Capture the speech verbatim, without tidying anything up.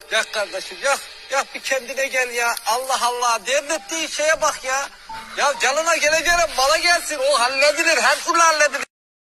Yak kardeşim yak. Yak bir kendine gel ya. Allah Allah. Dert ettiği şeye bak ya. Ya canına geleceğine mala gelsin. O halledilir. Her türlü halledilir.